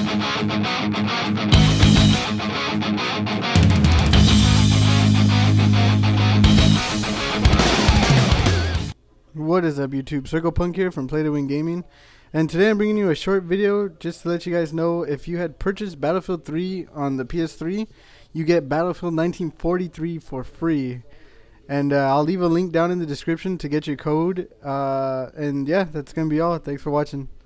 What is up, YouTube? CirclePunk here from PlayIIwingaming, and today I'm bringing you a short video just to let you guys know if you had purchased Battlefield 3 on the PS3, you get Battlefield 1943 for free. And I'll leave a link down in the description to get your code. And yeah, that's gonna be all. Thanks for watching.